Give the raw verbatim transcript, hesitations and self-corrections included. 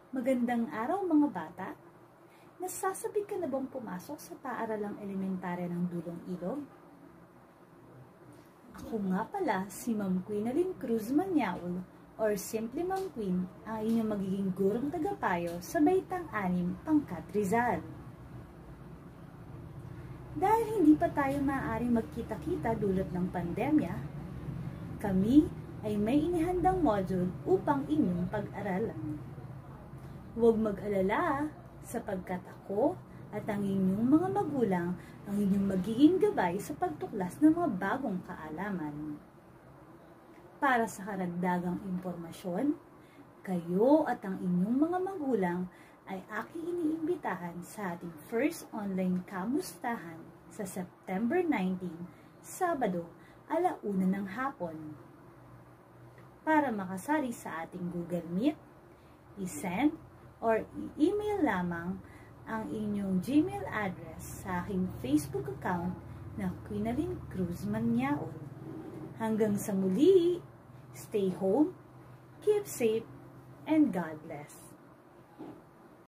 Magandang araw mga bata! Nasasabi ka na bang pumasok sa paaralang elementarya ng Dulong Ilog? Ako nga pala si Ma'am Quinalyn Cruz Manyaul or simply Ma'am Queen, ang inyong magiging gurong tagapayo sa Baitang Anim, Pangkat Rizal. Dahil hindi pa tayo maaaring magkita-kita dulot ng pandemya, kami ay may inihandang module upang inyong pag-aralan. Huwag mag-alala sapagkat ako at ang inyong mga magulang ang inyong magiging gabay sa pagtuklas ng mga bagong kaalaman. Para sa karagdagang impormasyon, kayo at ang inyong mga magulang ay aking iniimbitahan sa ating first online kamustahan sa September nineteenth, Sabado, alauna ng hapon. Para makasali sa ating Google Meet, i-send or i-email lamang ang inyong Gmail address sa aking Facebook account na Quinalyn Cruz Manyaul. Hanggang sa muli, stay home, keep safe, and God bless.